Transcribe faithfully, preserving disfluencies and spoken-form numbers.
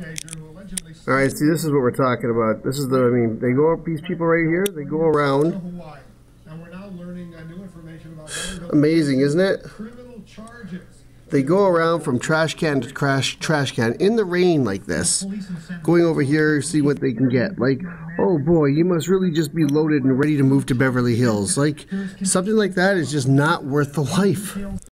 All right, see, this is what we're talking about. This is the, I mean, they go up, these people right here, they go around. Amazing, isn't it? They go around from trash can to trash trash can in the rain like this, going over here, see what they can get. Like, oh boy, you must really just be loaded and ready to move to Beverly Hills. Like, something like that is just not worth the life.